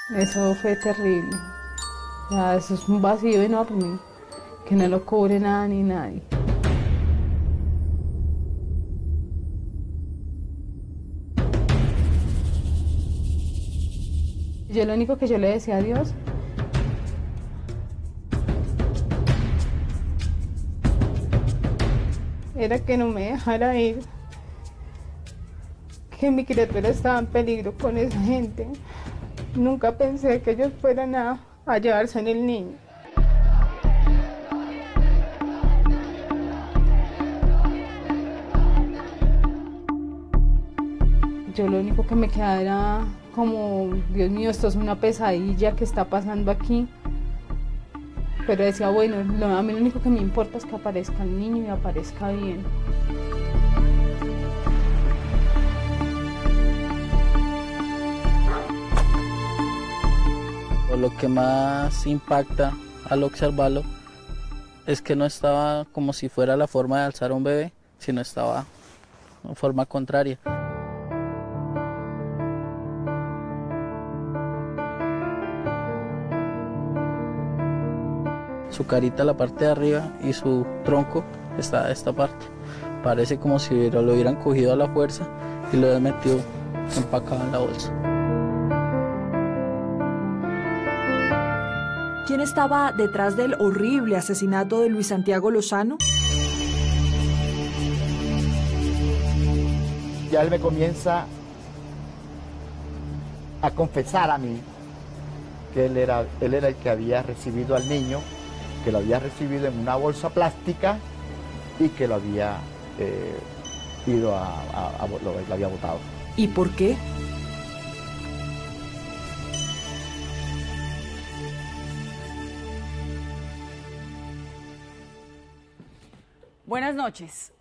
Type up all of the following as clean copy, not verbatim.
Eso fue terrible. Ya, eso es un vacío enorme, que no lo cubre nada ni nadie. Yo lo único que yo le decía a Dios, era que no me dejara ir, que mi criatura estaba en peligro con esa gente. Nunca pensé que ellos fueran a llevarse en el niño. Yo lo único que me quedaba era como, Dios mío, esto es una pesadilla que está pasando aquí. Pero decía, bueno, a mí lo único que me importa es que aparezca el niño y aparezca bien. Lo que más impacta al observarlo es que no estaba como si fuera la forma de alzar a un bebé, sino estaba de forma contraria. Su carita la parte de arriba y su tronco está a esta parte. Parece como si lo hubieran cogido a la fuerza y lo hubieran metido empacado en la bolsa. ¿Quién estaba detrás del horrible asesinato de Luis Santiago Lozano? Ya él me comienza a confesar a mí que él era el que había recibido al niño, que lo había recibido en una bolsa plástica y que lo había lo había botado. ¿Y por qué? Buenas noches.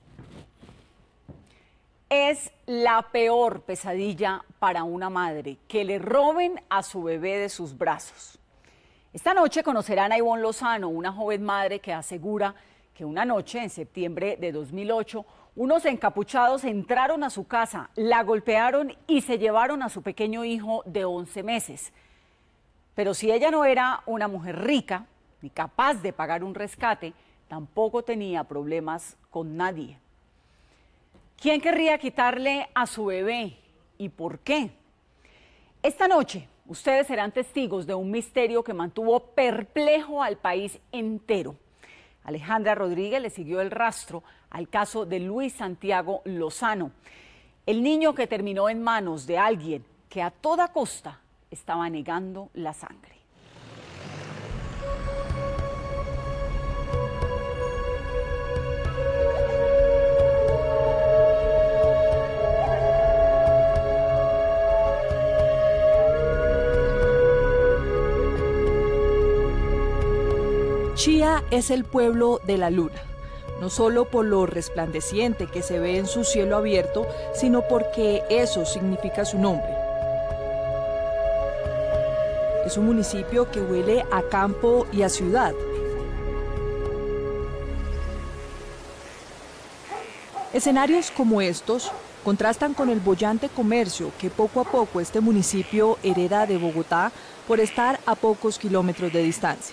Es la peor pesadilla para una madre que le roben a su bebé de sus brazos. Esta noche conocerán a Ivonne Lozano, una joven madre que asegura que una noche, en septiembre de 2008, unos encapuchados entraron a su casa, la golpearon y se llevaron a su pequeño hijo de 11 meses. Pero si ella no era una mujer rica, ni capaz de pagar un rescate, tampoco tenía problemas con nadie. ¿Quién querría quitarle a su bebé y por qué? Esta noche, ustedes serán testigos de un misterio que mantuvo perplejo al país entero. Alejandra Rodríguez le siguió el rastro al caso de Luis Santiago Lozano, el niño que terminó en manos de alguien que a toda costa estaba negando la sangre. Chía es el pueblo de la luna, no solo por lo resplandeciente que se ve en su cielo abierto, sino porque eso significa su nombre. Es un municipio que huele a campo y a ciudad. Escenarios como estos contrastan con el boyante comercio que poco a poco este municipio hereda de Bogotá por estar a pocos kilómetros de distancia.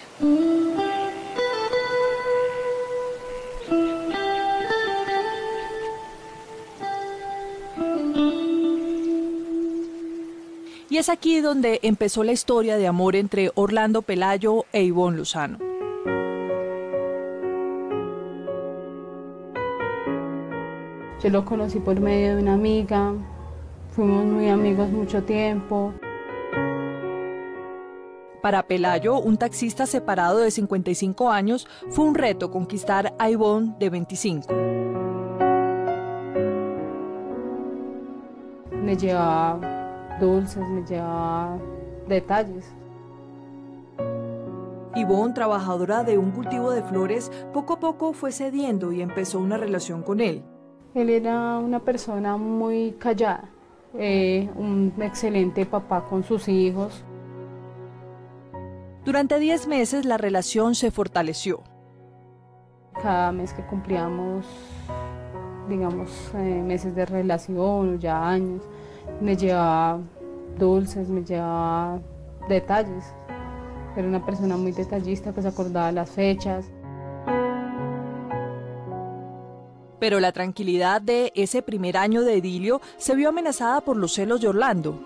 Y es aquí donde empezó la historia de amor entre Orlando Pelayo e Ivonne Lozano. Yo lo conocí por medio de una amiga, fuimos muy amigos mucho tiempo. Para Pelayo, un taxista separado de 55 años, fue un reto conquistar a Ivonne de 25. Me llevaba dulces, me llevaba detalles. Ivonne, trabajadora de un cultivo de flores, poco a poco fue cediendo y empezó una relación con él. Él era una persona muy callada, un excelente papá con sus hijos. Durante 10 meses la relación se fortaleció. Cada mes que cumplíamos, digamos, meses de relación, ya años, me llevaba dulces, me llevaba detalles. Era una persona muy detallista que se acordaba las fechas. Pero la tranquilidad de ese primer año de idilio se vio amenazada por los celos de Orlando.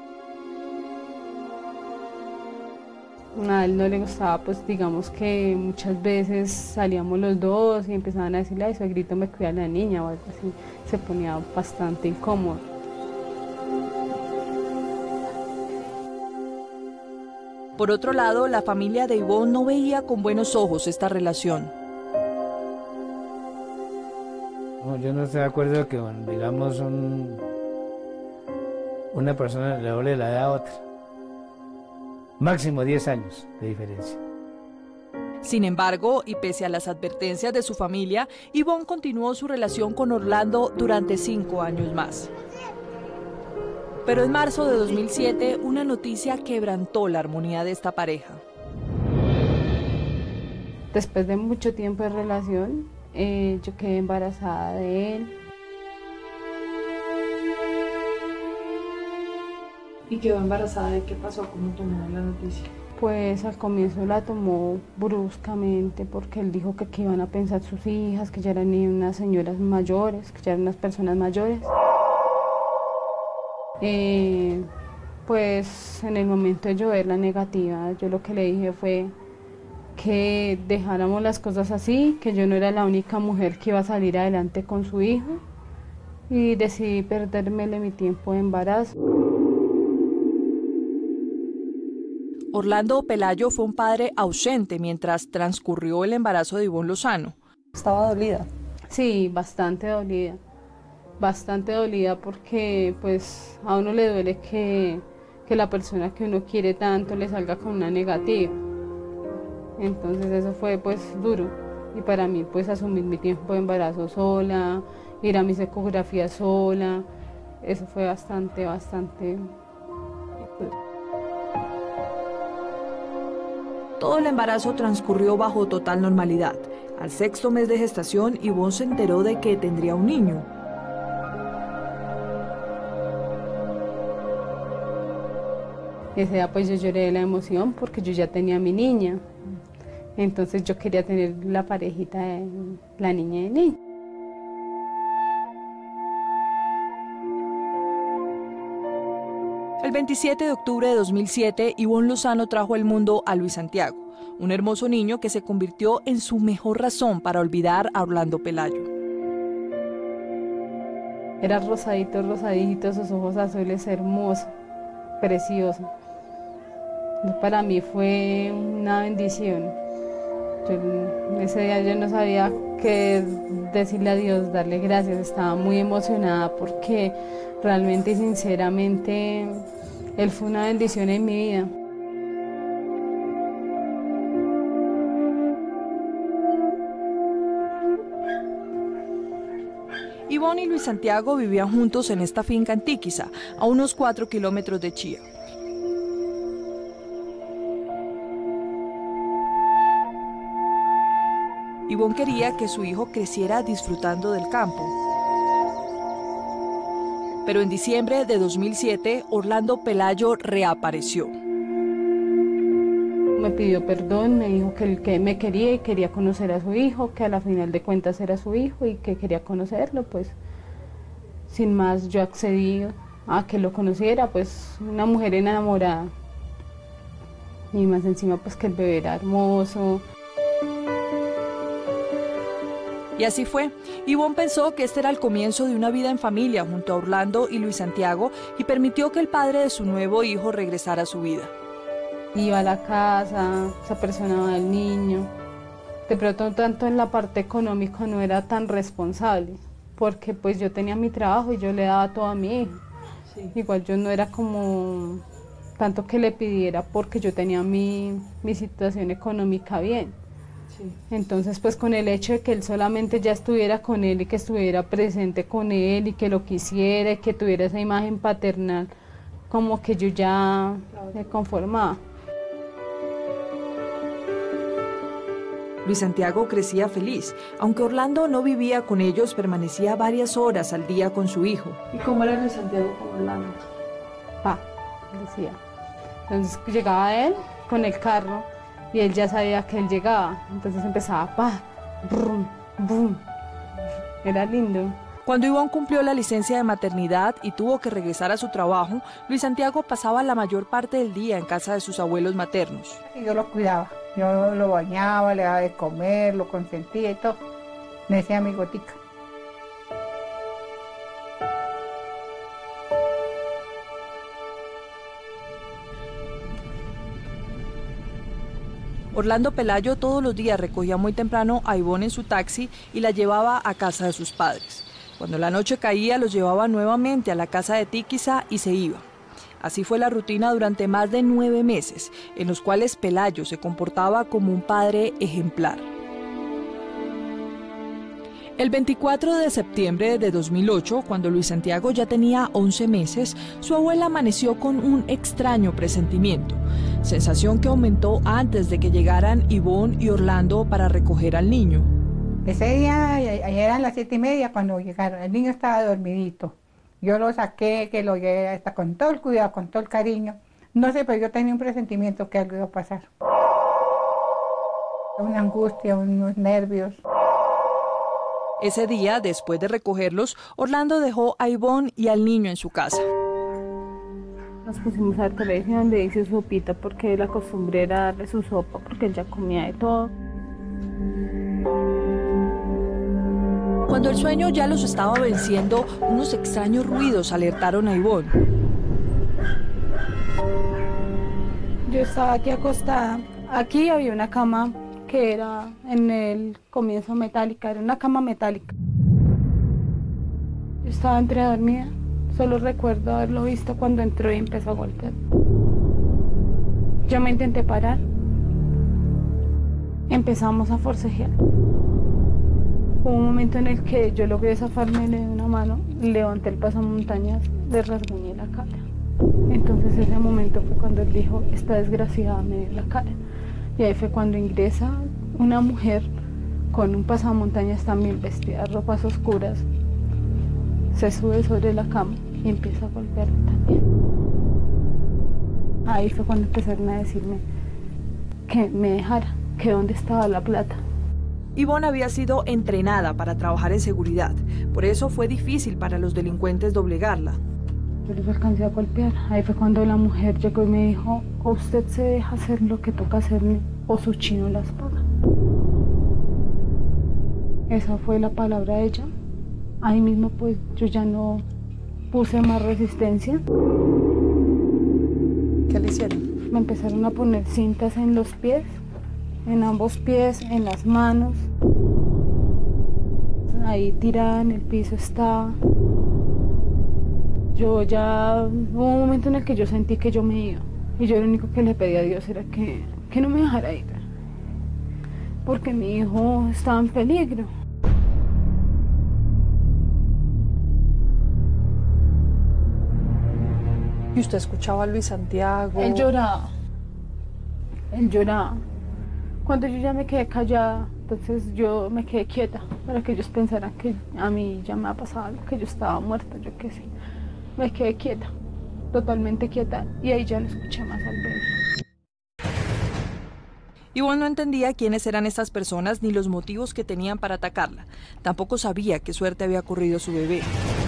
A él no le gustaba, pues digamos que muchas veces salíamos los dos y empezaban a decirle, ay, suegrito me cuida a la niña o algo así. Se ponía bastante incómodo. Por otro lado, la familia de Ivonne no veía con buenos ojos esta relación. No, yo no estoy de acuerdo que, digamos, una persona le doble la edad a otra. Máximo 10 años de diferencia. Sin embargo, y pese a las advertencias de su familia, Ivonne continuó su relación con Orlando durante 5 años más. Pero en marzo de 2007, una noticia quebrantó la armonía de esta pareja. Después de mucho tiempo de relación, yo quedé embarazada de él. ¿Y quedó embarazada de qué pasó? ¿Cómo tomó la noticia? Pues al comienzo la tomó bruscamente porque él dijo que iban a pensar sus hijas, que ya eran unas señoras mayores, que ya eran unas personas mayores. Pues en el momento de yo ver la negativa, yo lo que le dije fue que dejáramos las cosas así, que yo no era la única mujer que iba a salir adelante con su hijo y decidí perdérmele mi tiempo de embarazo. Orlando Pelayo fue un padre ausente mientras transcurrió el embarazo de Ivonne Lozano. ¿Estaba dolida? Sí, bastante dolida porque pues a uno le duele que la persona que uno quiere tanto le salga con una negativa. Entonces eso fue pues duro y para mí pues asumir mi tiempo de embarazo sola, ir a mis ecografías sola, eso fue bastante. Todo el embarazo transcurrió bajo total normalidad. Al 6º mes de gestación, Ivonne se enteró de que tendría un niño. Ese día pues yo lloré de la emoción porque yo ya tenía a mi niña. Entonces yo quería tener la parejita de la niña y el niño. El 27 de octubre de 2007, Ivonne Lozano trajo al mundo a Luis Santiago, un hermoso niño que se convirtió en su mejor razón para olvidar a Orlando Pelayo. Era rosadito, sus ojos azules, hermoso, precioso. Para mí fue una bendición. Ese día yo no sabía qué decirle a Dios, darle gracias, estaba muy emocionada porque realmente y sinceramente él fue una bendición en mi vida. Ivonne y Luis Santiago vivían juntos en esta finca en Tíquiza, a unos 4 kilómetros de Chía. Ivonne quería que su hijo creciera disfrutando del campo. Pero en diciembre de 2007, Orlando Pelayo reapareció. Me pidió perdón, me dijo que me quería y quería conocer a su hijo, que a la final de cuentas era su hijo y que quería conocerlo, pues sin más yo accedí a que lo conociera, pues una mujer enamorada. Y más encima pues que el bebé era hermoso. Y así fue. Ivonne pensó que este era el comienzo de una vida en familia junto a Orlando y Luis Santiago y permitió que el padre de su nuevo hijo regresara a su vida. Iba a la casa, se apersonaba al niño. De pronto, tanto en la parte económica no era tan responsable, porque pues yo tenía mi trabajo y yo le daba todo a mi hijo. Sí. Igual yo no era como tanto que le pidiera porque yo tenía mi situación económica bien. Sí. Entonces pues con el hecho de que él solamente ya estuviera con él y que estuviera presente con él y que lo quisiera y que tuviera esa imagen paternal, como que yo ya me conformaba. Luis Santiago crecía feliz. Aunque Orlando no vivía con ellos, permanecía varias horas al día con su hijo. ¿Y cómo era Luis Santiago con Orlando? Decía. Entonces llegaba él con el carro y él ya sabía que él llegaba. Entonces empezaba pa, brum, brum. Era lindo. Cuando Ivonne cumplió la licencia de maternidad y tuvo que regresar a su trabajo, Luis Santiago pasaba la mayor parte del día en casa de sus abuelos maternos. Yo lo cuidaba, yo lo bañaba, le daba de comer, lo consentía y todo. Me decía mi gotica. Orlando Pelayo todos los días recogía muy temprano a Ivonne en su taxi y la llevaba a casa de sus padres. Cuando la noche caía, los llevaba nuevamente a la casa de Tiquiza y se iba. Así fue la rutina durante más de 9 meses, en los cuales Pelayo se comportaba como un padre ejemplar. El 24 de septiembre de 2008, cuando Luis Santiago ya tenía 11 meses, su abuela amaneció con un extraño presentimiento, sensación que aumentó antes de que llegaran Ivonne y Orlando para recoger al niño. Ese día, ayer eran las 7:30 cuando llegaron, el niño estaba dormidito. Yo lo saqué, que lo llevé hasta con todo el cuidado, con todo el cariño. No sé, pero yo tenía un presentimiento que algo iba a pasar. Una angustia, unos nervios. Ese día, después de recogerlos, Orlando dejó a Ivonne y al niño en su casa. Nos pusimos a ver televisión, le hice sopita porque la costumbre era darle su sopa porque él ya comía de todo. Cuando el sueño ya los estaba venciendo, unos extraños ruidos alertaron a Ivonne. Yo estaba aquí acostada. Aquí había una cama que era en el comienzo metálica, era una cama metálica. Yo estaba entre dormida, solo recuerdo haberlo visto cuando entró y empezó a golpear. Yo me intenté parar, empezamos a forcejear. Hubo un momento en el que yo logré zafarme de una mano, levanté el pasamontañas, le rasguñé la cara. Entonces ese momento fue cuando él dijo, esta desgraciada me dio la cara. Y ahí fue cuando ingresa una mujer con un pasamontañas también vestida de ropas oscuras, se sube sobre la cama y empieza a golpearme también. Ahí fue cuando empezaron a decirme que me dejara, que dónde estaba la plata. Ivonne había sido entrenada para trabajar en seguridad, por eso fue difícil para los delincuentes doblegarla. Yo les alcancé a golpear. Ahí fue cuando la mujer llegó y me dijo, o usted se deja hacer lo que toca hacerme, o su chino las paga. Esa fue la palabra de ella. Ahí mismo pues yo ya no puse más resistencia. ¿Qué le hicieron? Me empezaron a poner cintas en los pies, en ambos pies, en las manos. Ahí tirada en el piso estaba. Yo ya, hubo un momento en el que yo sentí que yo me iba. Y yo lo único que le pedí a Dios era que no me dejara ir. Porque mi hijo estaba en peligro. ¿Y usted escuchaba a Luis Santiago? Él lloraba. Él lloraba. Cuando yo ya me quedé callada, entonces yo me quedé quieta para que ellos pensaran que a mí ya me ha pasado algo, que yo estaba muerta, yo qué sé. Me quedé quieta, totalmente quieta, y ahí ya no escuché más al bebé. Ivonne no entendía quiénes eran estas personas ni los motivos que tenían para atacarla. Tampoco sabía qué suerte había ocurrido a su bebé.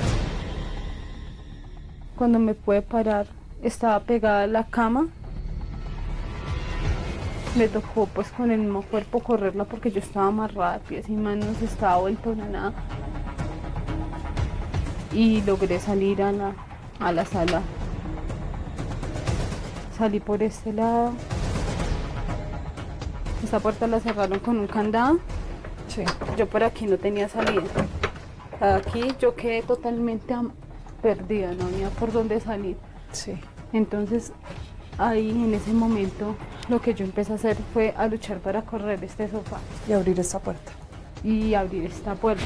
Cuando me pude parar, estaba pegada a la cama. Me tocó pues con el mismo cuerpo correrla porque yo estaba amarrada de pies y manos, estaba vuelta una nada. Y logré salir a la sala. Salí por este lado. Esta puerta la cerraron con un candado. Sí. Yo por aquí no tenía salida. Aquí yo quedé totalmente perdida, no había por dónde salir. Sí. Entonces, ahí en ese momento, lo que yo empecé a hacer fue a luchar para correr este sofá. Y abrir esta puerta. Y abrir esta puerta.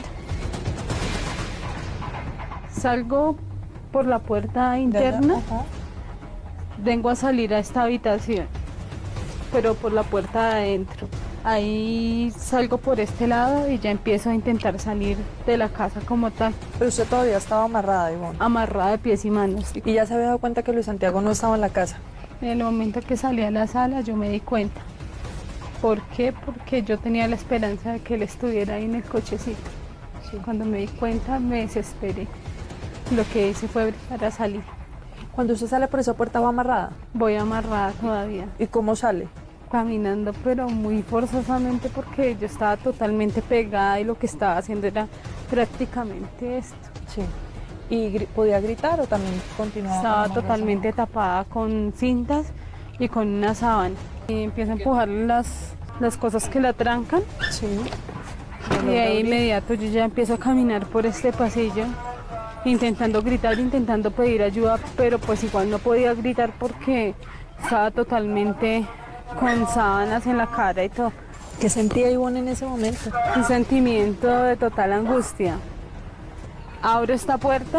Salgo por la puerta interna, vengo a salir a esta habitación, pero por la puerta de adentro. Ahí salgo por este lado y ya empiezo a intentar salir de la casa como tal. Pero usted todavía estaba amarrada, Ivonne. Amarrada de pies y manos. ¿Y ya se había dado cuenta que Luis Santiago no estaba en la casa? En el momento que salí a la sala yo me di cuenta. ¿Por qué? Porque yo tenía la esperanza de que él estuviera ahí en el cochecito. Sí. Cuando me di cuenta me desesperé. Lo que hice fue para salir. Cuando usted sale por esa puerta, ¿va amarrada? Voy amarrada todavía. ¿Y cómo sale? Caminando, pero muy forzosamente porque yo estaba totalmente pegada y lo que estaba haciendo era prácticamente esto. Sí. ¿Y podía gritar o también continuaba? Estaba totalmente tapada con cintas y con una sábana. Y empiezo a empujar las cosas que la trancan. Sí. Y de ahí inmediato yo ya empiezo a caminar por este pasillo, intentando gritar, intentando pedir ayuda, pero pues igual no podía gritar porque estaba totalmente con sábanas en la cara y todo. ¿Qué sentía Ivonne en ese momento? Un sentimiento de total angustia. Abro esta puerta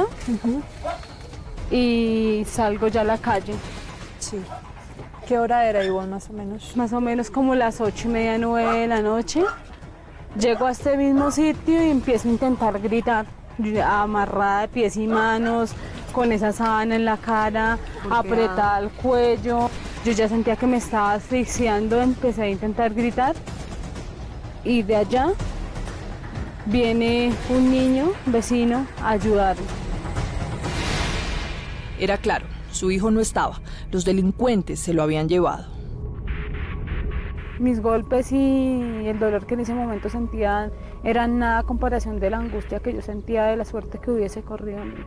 y salgo ya a la calle. Sí. ¿Qué hora era, Ivonne, más o menos? Más o menos como las 8:30, 9 de la noche. Llego a este mismo sitio y empiezo a intentar gritar, amarrada de pies y manos, con esa sábana en la cara, apretada al cuello. Yo ya sentía que me estaba asfixiando, empecé a intentar gritar y de allá viene un niño, vecino, a ayudarme. Era claro, su hijo no estaba, los delincuentes se lo habían llevado. Mis golpes y el dolor que en ese momento sentía eran nada a comparación de la angustia que yo sentía de la suerte que hubiese corrido a mí.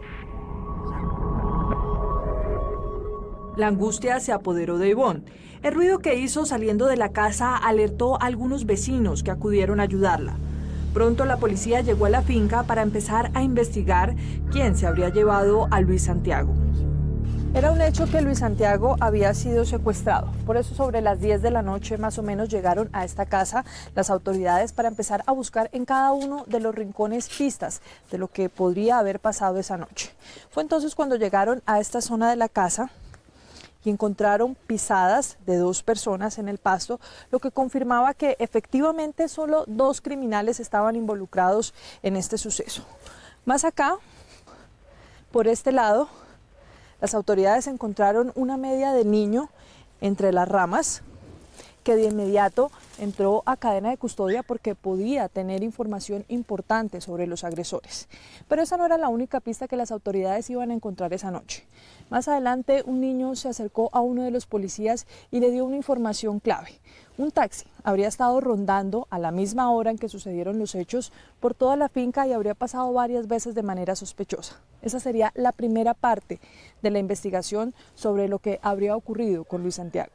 La angustia se apoderó de Ivonne. El ruido que hizo saliendo de la casa alertó a algunos vecinos que acudieron a ayudarla. Pronto la policía llegó a la finca para empezar a investigar quién se habría llevado a Luis Santiago. Era un hecho que Luis Santiago había sido secuestrado. Por eso sobre las 10 de la noche más o menos llegaron a esta casa las autoridades para empezar a buscar en cada uno de los rincones pistas de lo que podría haber pasado esa noche. Fue entonces cuando llegaron a esta zona de la casa y encontraron pisadas de 2 personas en el pasto, lo que confirmaba que efectivamente solo 2 criminales estaban involucrados en este suceso. Más acá, por este lado, las autoridades encontraron una media de niño entre las ramas que de inmediato entró a cadena de custodia porque podía tener información importante sobre los agresores. Pero esa no era la única pista que las autoridades iban a encontrar esa noche. Más adelante, un niño se acercó a uno de los policías y le dio una información clave. Un taxi habría estado rondando a la misma hora en que sucedieron los hechos por toda la finca y habría pasado varias veces de manera sospechosa. Esa sería la primera parte de la investigación sobre lo que habría ocurrido con Luis Santiago.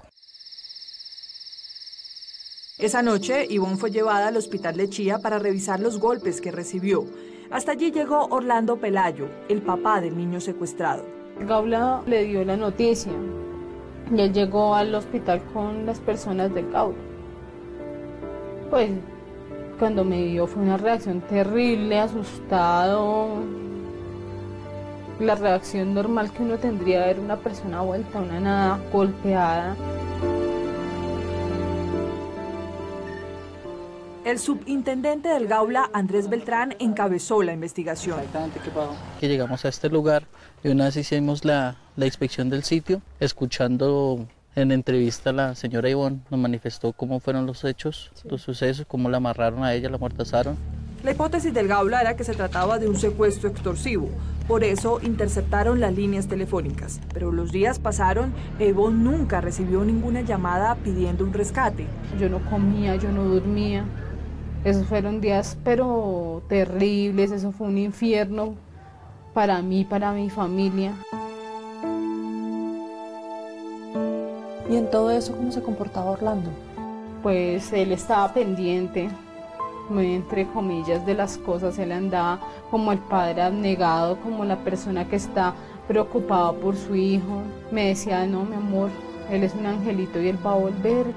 Esa noche, Ivonne fue llevada al hospital de Chía para revisar los golpes que recibió. Hasta allí llegó Orlando Pelayo, el papá del niño secuestrado. Gaula le dio la noticia y él llegó al hospital con las personas de Gaula. Pues cuando me vio fue una reacción terrible, asustado. La reacción normal que uno tendría de ver una persona vuelta a una nada, golpeada. El subintendente del Gaula, Andrés Beltrán, encabezó la investigación. Exactamente, ¿qué pasó? Que llegamos a este lugar y una vez hicimos la inspección del sitio, escuchando en entrevista a la señora Ivonne, nos manifestó cómo fueron los hechos, los sucesos, cómo la amarraron a ella, la amordazaron. La hipótesis del Gaula era que se trataba de un secuestro extorsivo. Por eso interceptaron las líneas telefónicas. Pero los días pasaron e Ivonne nunca recibió ninguna llamada pidiendo un rescate. Yo no comía, yo no dormía. Esos fueron días pero terribles, eso fue un infierno para mí, para mi familia. ¿Y en todo eso cómo se comportaba Orlando? Pues él estaba pendiente, muy entre comillas, de las cosas. Él andaba como el padre abnegado, como la persona que está preocupada por su hijo. Me decía, no, mi amor, él es un angelito y él va a volver.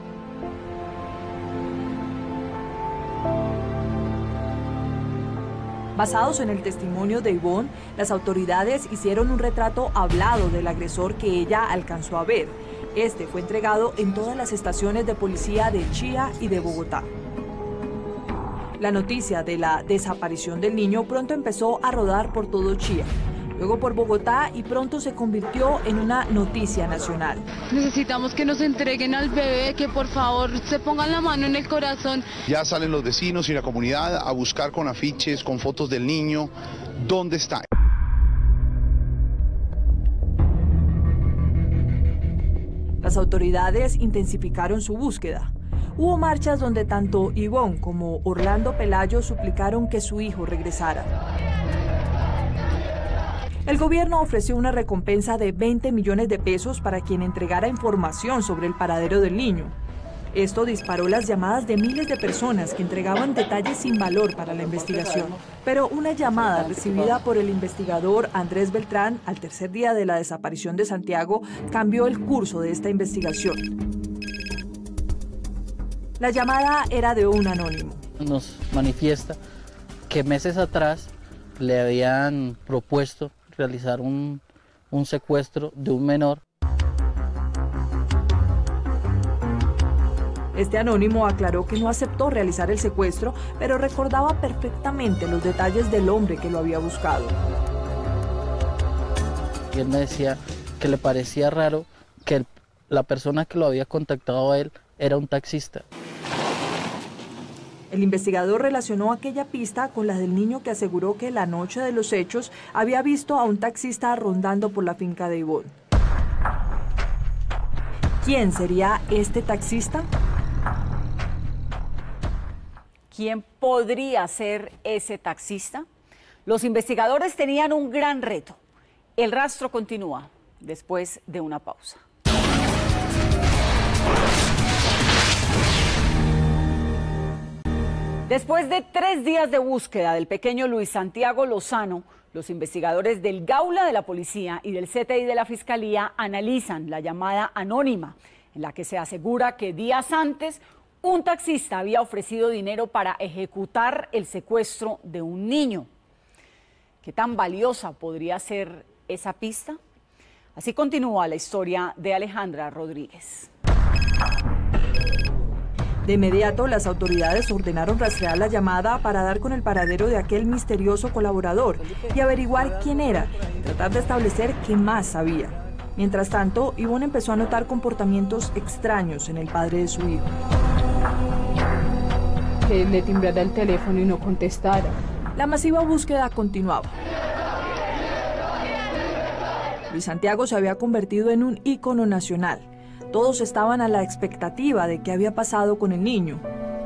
Basados en el testimonio de Ivonne, las autoridades hicieron un retrato hablado del agresor que ella alcanzó a ver. Este fue entregado en todas las estaciones de policía de Chía y de Bogotá. La noticia de la desaparición del niño pronto empezó a rodar por todo Chía. luego por Bogotá y pronto se convirtió en una noticia nacional. Necesitamos que nos entreguen al bebé, que por favor se pongan la mano en el corazón. Ya salen los vecinos y la comunidad a buscar con afiches, con fotos del niño, ¿dónde está? Las autoridades intensificaron su búsqueda. Hubo marchas donde tanto Ivonne como Orlando Pelayo suplicaron que su hijo regresara. El gobierno ofreció una recompensa de 20 millones de pesos para quien entregara información sobre el paradero del niño. Esto disparó las llamadas de miles de personas que entregaban detalles sin valor para la investigación. Pero una llamada recibida por el investigador Andrés Beltrán al tercer día de la desaparición de Santiago cambió el curso de esta investigación. La llamada era de un anónimo. Nos manifiesta que meses atrás le habían propuesto realizar un secuestro de un menor. Este anónimo aclaró que no aceptó realizar el secuestro, pero recordaba perfectamente los detalles del hombre que lo había buscado. Y él me decía que le parecía raro que la persona que lo había contactado a él era un taxista. El investigador relacionó aquella pista con la del niño que aseguró que la noche de los hechos había visto a un taxista rondando por la finca de Ivonne. ¿Quién sería este taxista? ¿Quién podría ser ese taxista? Los investigadores tenían un gran reto. El rastro continúa después de una pausa. Después de 3 días de búsqueda del pequeño Luis Santiago Lozano, los investigadores del Gaula de la Policía y del CTI de la Fiscalía analizan la llamada anónima, en la que se asegura que días antes un taxista había ofrecido dinero para ejecutar el secuestro de un niño. ¿Qué tan valiosa podría ser esa pista? Así continúa la historia de Alejandra Rodríguez. De inmediato, las autoridades ordenaron rastrear la llamada para dar con el paradero de aquel misterioso colaborador y averiguar quién era, y tratar de establecer qué más sabía. Mientras tanto, Ivonne empezó a notar comportamientos extraños en el padre de su hijo. Que le timbrara el teléfono y no contestara. La masiva búsqueda continuaba. Luis Santiago se había convertido en un ícono nacional. Todos estaban a la expectativa de qué había pasado con el niño.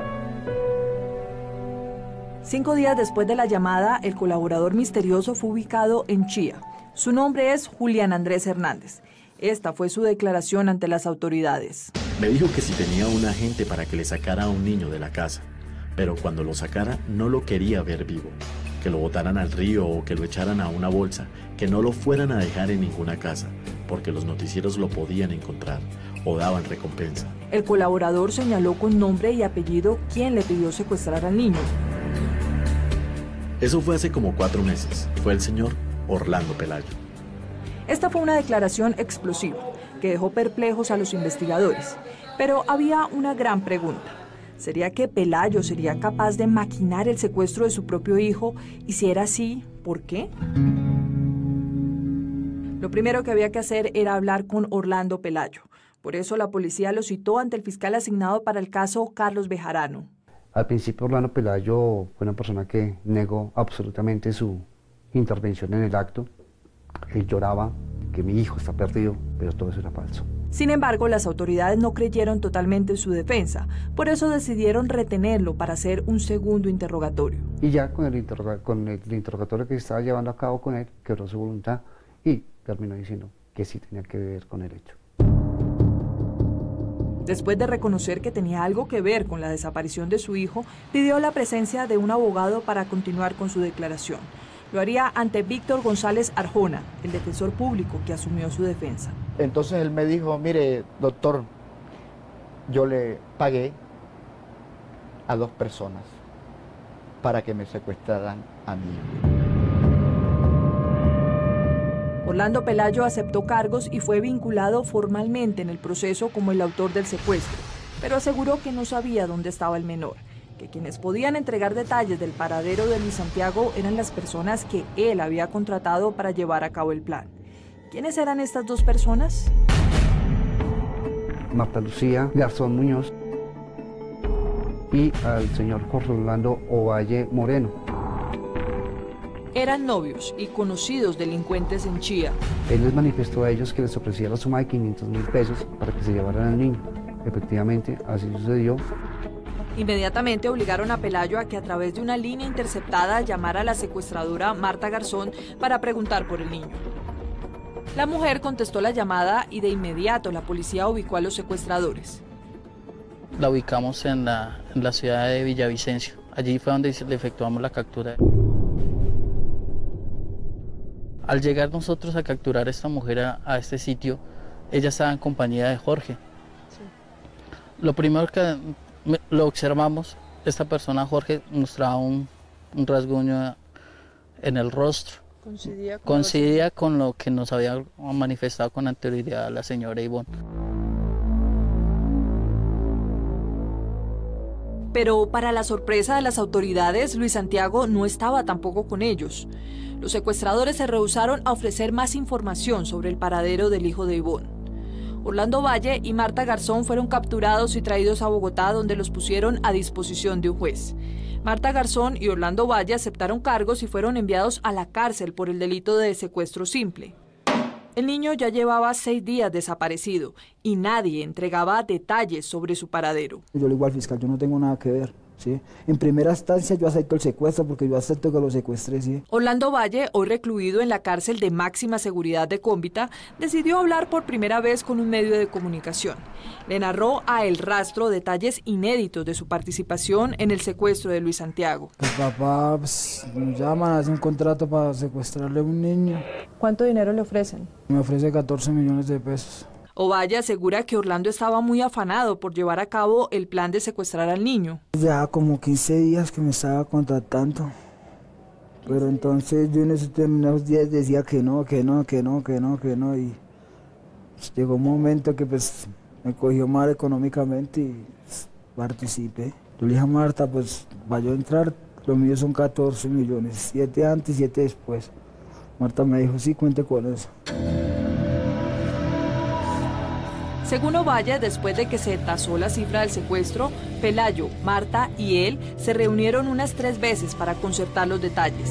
5 días después de la llamada, el colaborador misterioso fue ubicado en Chía. Su nombre es Julián Andrés Hernández. Esta fue su declaración ante las autoridades. Me dijo que si tenía un agente para que le sacara a un niño de la casa, pero cuando lo sacara no lo quería ver vivo, que lo botaran al río o que lo echaran a una bolsa, que no lo fueran a dejar en ninguna casa, porque los noticieros lo podían encontrar o daban recompensa. El colaborador señaló con nombre y apellido quién le pidió secuestrar al niño. Eso fue hace como 4 meses. Fue el señor Orlando Pelayo. Esta fue una declaración explosiva que dejó perplejos a los investigadores. Pero había una gran pregunta. ¿Sería que Pelayo sería capaz de maquinar el secuestro de su propio hijo? Y si era así, ¿por qué? Lo primero que había que hacer era hablar con Orlando Pelayo. Por eso la policía lo citó ante el fiscal asignado para el caso, Carlos Bejarano. Al principio Orlando Pelayo fue una persona que negó absolutamente su intervención en el acto. Él lloraba que mi hijo está perdido, pero todo eso era falso. Sin embargo, las autoridades no creyeron totalmente en su defensa. Por eso decidieron retenerlo para hacer un segundo interrogatorio. Y ya con el interrogatorio que estaba llevando a cabo con él, quebró su voluntad y terminó diciendo que sí tenía que ver con el hecho. Después de reconocer que tenía algo que ver con la desaparición de su hijo, pidió la presencia de un abogado para continuar con su declaración. Lo haría ante Víctor González Arjona, el defensor público que asumió su defensa. Entonces él me dijo, mire, doctor, yo le pagué a 2 personas para que me secuestraran a mí. Orlando Pelayo aceptó cargos y fue vinculado formalmente en el proceso como el autor del secuestro, pero aseguró que no sabía dónde estaba el menor, que quienes podían entregar detalles del paradero de Luis Santiago eran las personas que él había contratado para llevar a cabo el plan. ¿Quiénes eran estas dos personas? Marta Lucía Garzón Muñoz y al señor Jorge Orlando Ovalle Moreno. Eran novios y conocidos delincuentes en Chía. Él les manifestó a ellos que les ofrecía la suma de 500.000 pesos para que se llevaran al niño. Efectivamente, así sucedió. Inmediatamente obligaron a Pelayo a que a través de una línea interceptada llamara a la secuestradora Marta Garzón para preguntar por el niño. La mujer contestó la llamada y de inmediato la policía ubicó a los secuestradores. La ubicamos en la ciudad de Villavicencio. Allí fue donde le efectuamos la captura. Al llegar nosotros a capturar a esta mujer a este sitio, ella estaba en compañía de Jorge. Sí. Lo primero que lo observamos, esta persona, Jorge, mostraba un rasguño en el rostro. Coincidía con lo que nos había manifestado con anterioridad la señora Ivonne. Pero para la sorpresa de las autoridades, Luis Santiago no estaba tampoco con ellos. Los secuestradores se rehusaron a ofrecer más información sobre el paradero del hijo de Ivonne. Orlando Valle y Marta Garzón fueron capturados y traídos a Bogotá, donde los pusieron a disposición de un juez. Marta Garzón y Orlando Valle aceptaron cargos y fueron enviados a la cárcel por el delito de secuestro simple. El niño ya llevaba 6 días desaparecido y nadie entregaba detalles sobre su paradero. Yo le digo al fiscal, yo no tengo nada que ver. ¿sí? En primera instancia yo acepto el secuestro porque yo acepto que lo secuestré. ¿sí? Orlando Valle, hoy recluido en la cárcel de máxima seguridad de Cómbita, decidió hablar por primera vez con un medio de comunicación. Le narró a El Rastro detalles inéditos de su participación en el secuestro de Luis Santiago. El papá nos llaman, hace un contrato para secuestrarle a un niño. ¿Cuánto dinero le ofrecen? Me ofrece 14 millones de pesos. Ovalle asegura que Orlando estaba muy afanado por llevar a cabo el plan de secuestrar al niño. Ya como 15 días que me estaba contratando, pero entonces yo en esos determinados días decía que no, y pues llegó un momento que pues me cogió mal económicamente y pues, participé. Yo le dije a Marta, pues vaya a entrar, lo mío son 14 millones, 7 antes, 7 después. Marta me dijo, sí, cuente con eso. Según Ovalle, después de que se tasó la cifra del secuestro, Pelayo, Marta y él se reunieron unas 3 veces para concertar los detalles.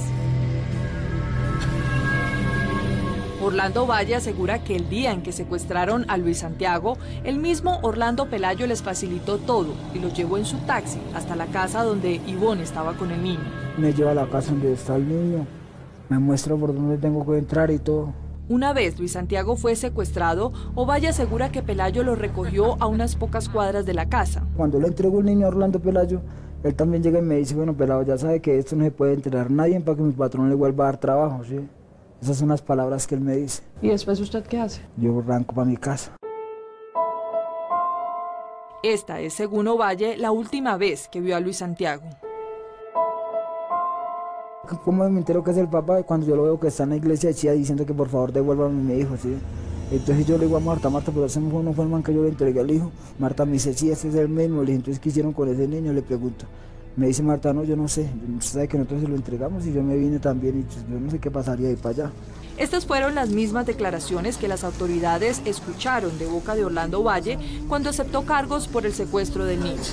Orlando Valle asegura que el día en que secuestraron a Luis Santiago, el mismo Orlando Pelayo les facilitó todo y los llevó en su taxi hasta la casa donde Ivonne estaba con el niño. Me lleva a la casa donde está el niño, me muestra por dónde tengo que entrar y todo. Una vez Luis Santiago fue secuestrado, Ovalle asegura que Pelayo lo recogió a unas pocas cuadras de la casa. Cuando le entregó el niño a Orlando Pelayo, él también llega y me dice, bueno, Pelado, ya sabe que esto no se puede enterar nadie para que mi patrón le vuelva a dar trabajo, ¿sí? Esas son las palabras que él me dice. ¿Y después usted qué hace? Yo arranco para mi casa. Esta es, según Ovalle, la última vez que vio a Luis Santiago. ¿Cómo me entero que es el papá? Cuando yo lo veo que está en la iglesia de Chía diciendo que por favor devuélvame a mi hijo, ¿sí? Entonces yo le digo a Marta, pero ese no fue el man que yo le entregué al hijo. Marta me dice, sí, ese es el mismo. Le dije, entonces, ¿qué hicieron con ese niño? Le pregunto. Me dice Marta, no, yo no sé. Usted sabe que nosotros se lo entregamos y yo me vine también y yo no sé qué pasaría ahí para allá. Estas fueron las mismas declaraciones que las autoridades escucharon de boca de Orlando Valle cuando aceptó cargos por el secuestro del niño.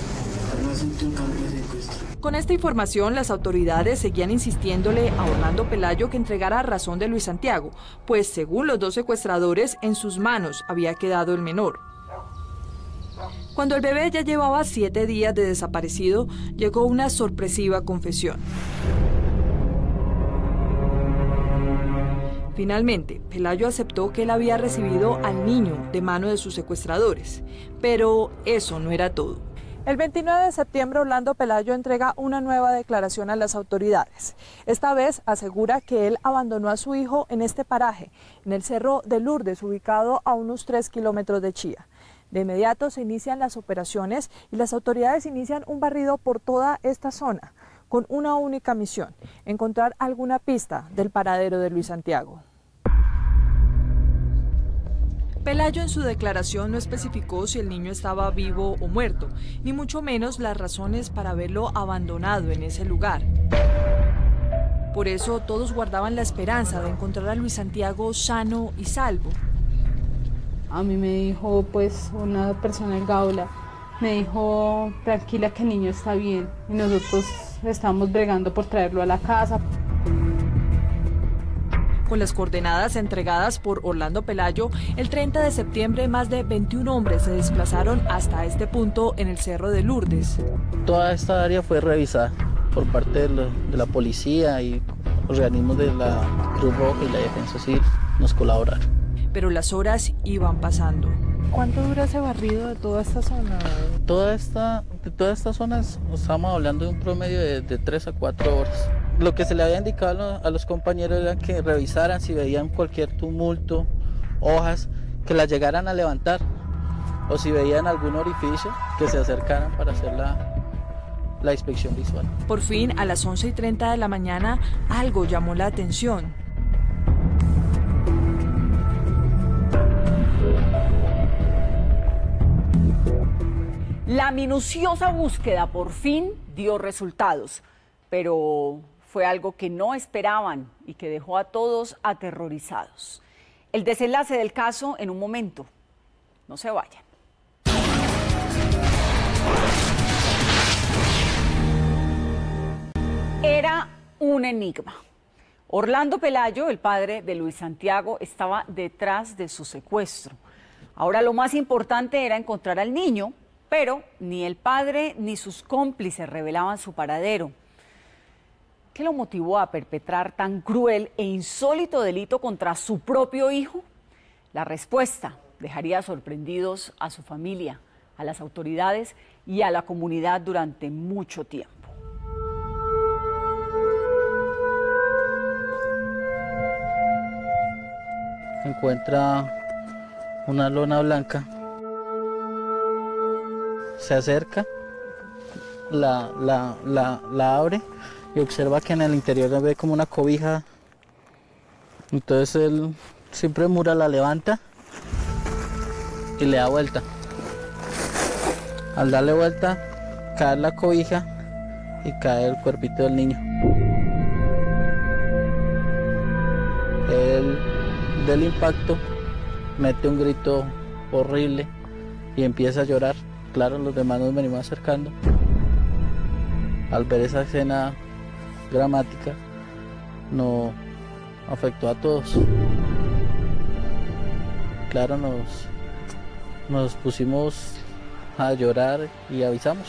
Con esta información, las autoridades seguían insistiéndole a Orlando Pelayo que entregara razón de Luis Santiago, pues según los dos secuestradores, en sus manos había quedado el menor. Cuando el bebé ya llevaba 7 días de desaparecido, llegó una sorpresiva confesión. Finalmente, Pelayo aceptó que él había recibido al niño de mano de sus secuestradores, pero eso no era todo. El 29 de septiembre, Orlando Pelayo entrega una nueva declaración a las autoridades. Esta vez asegura que él abandonó a su hijo en este paraje, en el Cerro de Lourdes, ubicado a unos 3 kilómetros de Chía. De inmediato se inician las operaciones y las autoridades inician un barrido por toda esta zona, con una única misión: encontrar alguna pista del paradero de Luis Santiago. Pelayo en su declaración no especificó si el niño estaba vivo o muerto, ni mucho menos las razones para haberlo abandonado en ese lugar. Por eso todos guardaban la esperanza de encontrar a Luis Santiago sano y salvo. A mí me dijo pues una persona en Gaula, me dijo tranquila que el niño está bien y nosotros estamos bregando por traerlo a la casa. Con las coordenadas entregadas por Orlando Pelayo, el 30 de septiembre más de 21 hombres se desplazaron hasta este punto en el Cerro de Lourdes. Toda esta área fue revisada por parte de la policía y organismos de la Cruz Roja y la Defensa Civil nos colaboraron. Pero las horas iban pasando. ¿Cuánto dura ese barrido de toda esta zona? De toda esta zona estamos hablando de un promedio de 3 a 4 horas. Lo que se le había indicado a los compañeros era que revisaran si veían cualquier tumulto, hojas, que las llegaran a levantar, o si veían algún orificio, que se acercaran para hacer la inspección visual. Por fin, a las 11:30 de la mañana, algo llamó la atención. La minuciosa búsqueda por fin dio resultados, pero fue algo que no esperaban y que dejó a todos aterrorizados. El desenlace del caso en un momento. No se vayan. Era un enigma. Orlando Pelayo, el padre de Luis Santiago, estaba detrás de su secuestro. Ahora lo más importante era encontrar al niño, pero ni el padre ni sus cómplices revelaban su paradero. ¿Qué lo motivó a perpetrar tan cruel e insólito delito contra su propio hijo? La respuesta dejaría sorprendidos a su familia, a las autoridades y a la comunidad durante mucho tiempo. Encuentra una lona blanca, se acerca, la abre y observa que en el interior ve como una cobija. Entonces él siempre mura, la levanta y le da vuelta. Al darle vuelta cae la cobija y cae el cuerpito del niño. Él, del impacto, mete un grito horrible y empieza a llorar. Claro, los demás nos venimos acercando. Al ver esa escena dramática, nos afectó a todos. Claro, nos pusimos a llorar y avisamos.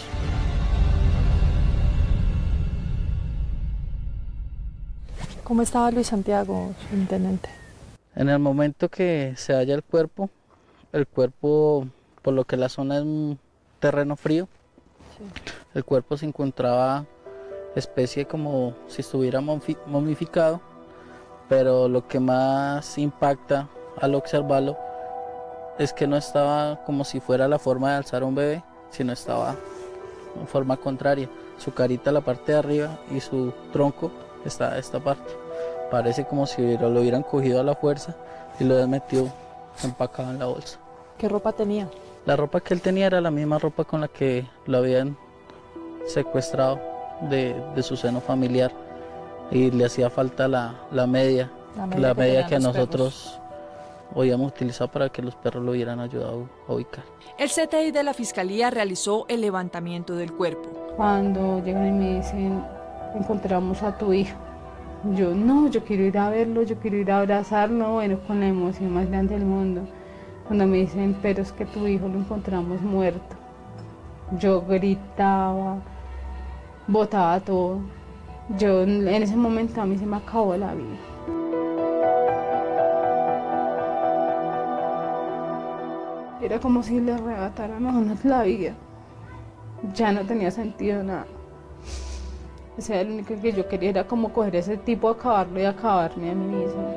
¿Cómo estaba Luis Santiago, subintendente? En el momento que se halla el cuerpo, por lo que la zona es un terreno frío, sí. El cuerpo se encontraba especie como si estuviera momificado, pero lo que más impacta al observarlo es que no estaba como si fuera la forma de alzar a un bebé, sino estaba en forma contraria. Su carita, la parte de arriba, y su tronco está esta parte. Parece como si lo hubieran cogido a la fuerza y lo habían metido empacado en la bolsa. ¿Qué ropa tenía? La ropa que él tenía era la misma ropa con la que lo habían secuestrado de su seno familiar, y le hacía falta la media que nosotros habíamos utilizado para que los perros lo hubieran ayudado a ubicar. El CTI de la Fiscalía realizó el levantamiento del cuerpo. Cuando llegan y me dicen, encontramos a tu hijo, yo no, yo quiero ir a verlo, yo quiero ir a abrazarlo, bueno, con la emoción más grande del mundo. Cuando me dicen, pero es que tu hijo lo encontramos muerto, yo gritaba, botaba todo. Yo en ese momento a mí se me acabó la vida. Era como si le arrebataran a uno la vida. Ya no tenía sentido nada. O sea, lo único que yo quería era como coger ese tipo, acabarlo y acabarme a mí misma.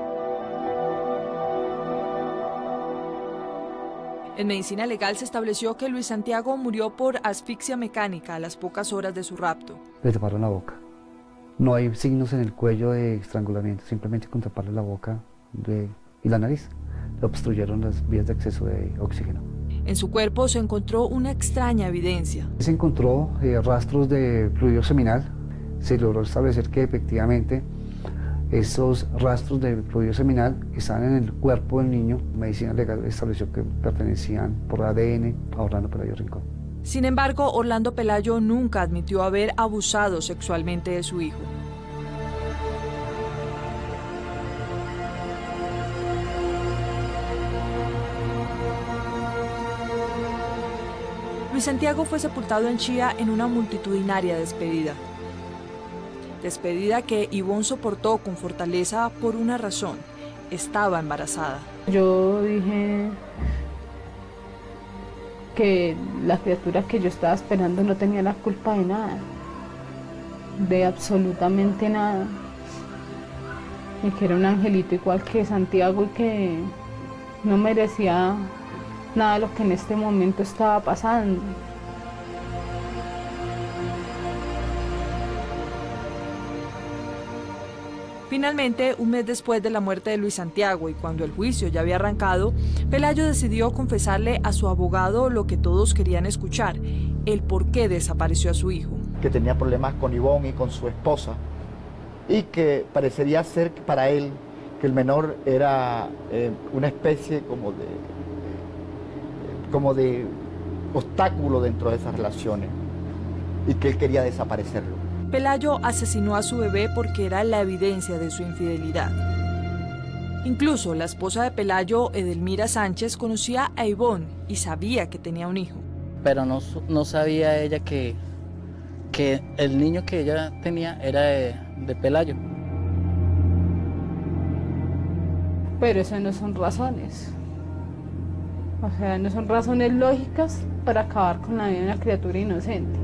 En medicina legal se estableció que Luis Santiago murió por asfixia mecánica a las pocas horas de su rapto. Le taparon la boca. No hay signos en el cuello de estrangulamiento, simplemente con taparle la boca y la nariz. obstruyeron las vías de acceso de oxígeno. En su cuerpo se encontró una extraña evidencia. Se encontró rastros de fluido seminal. Se logró establecer que efectivamente esos rastros de fluido seminal estaban en el cuerpo del niño. Medicina legal estableció que pertenecían por ADN a Orlando Pelayo Rincón. Sin embargo, Orlando Pelayo nunca admitió haber abusado sexualmente de su hijo. Luis Santiago fue sepultado en Chía en una multitudinaria despedida. Despedida que Ivonne soportó con fortaleza por una razón: estaba embarazada. Yo dije que la criatura que yo estaba esperando no tenía la culpa de nada, de absolutamente nada, y que era un angelito igual que Santiago y que no merecía nada de lo que en este momento estaba pasando. Finalmente, un mes después de la muerte de Luis Santiago y cuando el juicio ya había arrancado, Pelayo decidió confesarle a su abogado lo que todos querían escuchar: el por qué desapareció a su hijo. Que tenía problemas con Ivonne y con su esposa, y que parecería ser para él que el menor era una especie como de obstáculo dentro de esas relaciones, y que él quería desaparecerlo. Pelayo asesinó a su bebé porque era la evidencia de su infidelidad. Incluso la esposa de Pelayo, Edelmira Sánchez, conocía a Ivonne y sabía que tenía un hijo. Pero no sabía ella que el niño que ella tenía era de Pelayo. Pero eso no son razones. O sea, no son razones lógicas para acabar con la vida de una criatura inocente.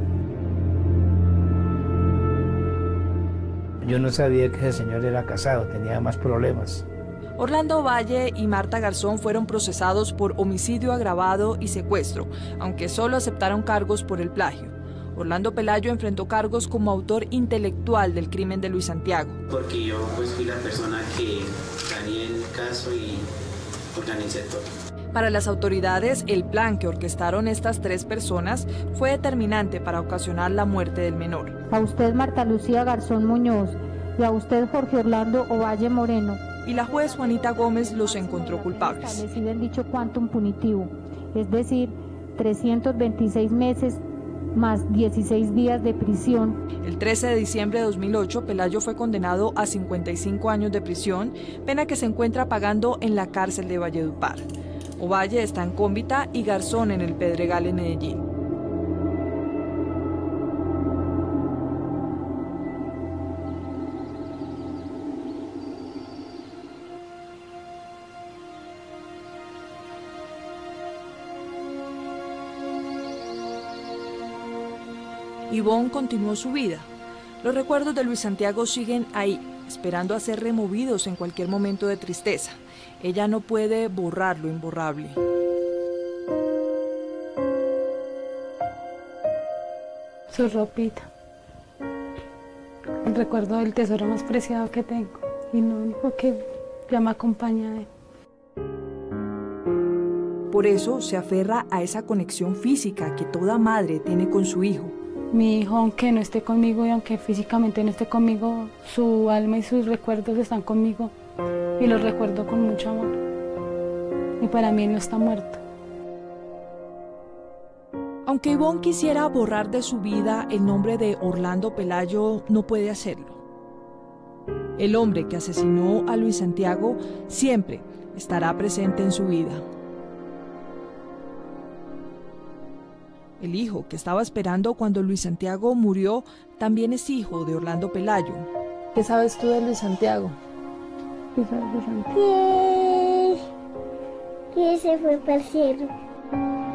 Yo no sabía que ese señor era casado, tenía más problemas. Orlando Valle y Marta Garzón fueron procesados por homicidio agravado y secuestro, aunque solo aceptaron cargos por el plagio. Orlando Pelayo enfrentó cargos como autor intelectual del crimen de Luis Santiago. Porque yo fui la persona que gané el caso y organicé todo. Para las autoridades, el plan que orquestaron estas tres personas fue determinante para ocasionar la muerte del menor. A usted, Marta Lucía Garzón Muñoz, y a usted, Jorge Orlando Ovalle Moreno. Y la juez Juanita Gómez los encontró culpables. Establecido el dicho quantum punitivo, es decir, 326 meses más 16 días de prisión. El 13 de diciembre de 2008, Pelayo fue condenado a 55 años de prisión, pena que se encuentra pagando en la cárcel de Valledupar. Ovalle está en Cómbita y Garzón en el Pedregal en Medellín. Ivonne continuó su vida. Los recuerdos de Luis Santiago siguen ahí, esperando a ser removidos en cualquier momento de tristeza. Ella no puede borrar lo imborrable. Su ropita. El recuerdo del tesoro más preciado que tengo y lo único que ya me acompaña de él. Por eso se aferra a esa conexión física que toda madre tiene con su hijo. Mi hijo, aunque no esté conmigo y aunque físicamente no esté conmigo, su alma y sus recuerdos están conmigo y los recuerdo con mucho amor. Y para mí él no está muerto. Aunque Ivonne quisiera borrar de su vida el nombre de Orlando Pelayo, no puede hacerlo. El hombre que asesinó a Luis Santiago siempre estará presente en su vida. El hijo que estaba esperando cuando Luis Santiago murió también es hijo de Orlando Pelayo. ¿Qué sabes tú de Luis Santiago? ¿Qué sabes de Santiago? Que se fue para el cielo.